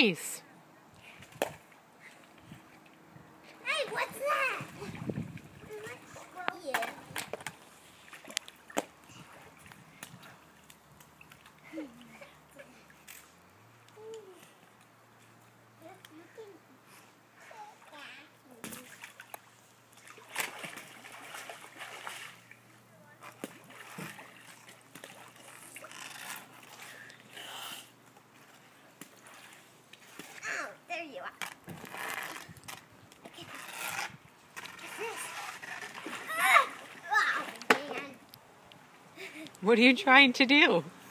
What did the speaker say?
nice. Hey, what's that? Yeah. Oh, there you are. What are you trying to do?